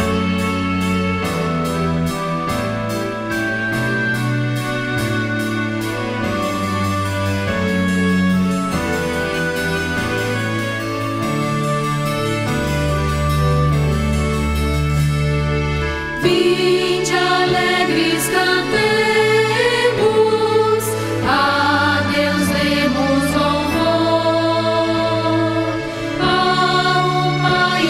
Vinde alegres cantemos, a Deus demos louvor, ao Pai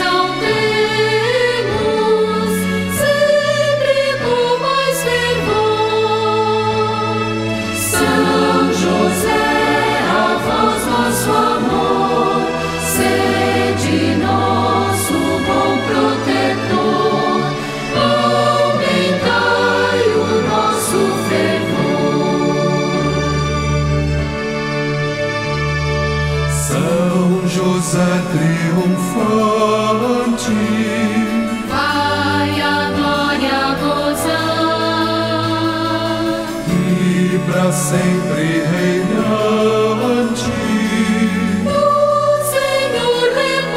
exaltemos, sempre com mais fervor. São José, a vós nosso amor, sede nosso bom protetor. Aumentai o nosso fervor. São José triunfante, Vai a glória gozar, e para sempre reinante. no Senhor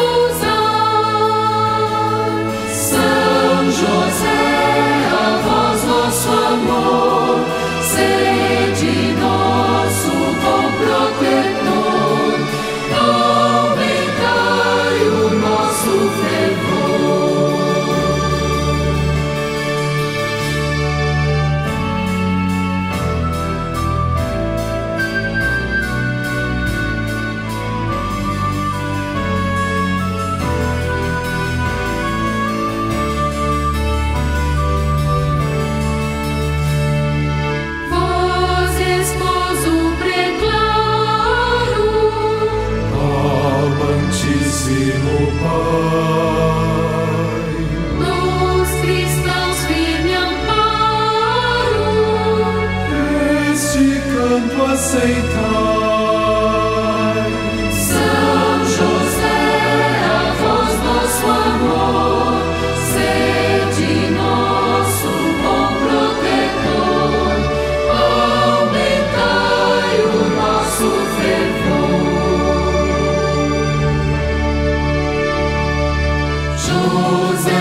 repousar. São José, a vós nosso amor, sede nosso bom protetor. Aumentai o nosso fervor. Vós, esposo preclaro, Amantíssimo Pai, dos cristãos firme amparo, este canto aceitai. São José, a vós nosso amor, sede nosso bom protetor. Aumentai o nosso fervor. José,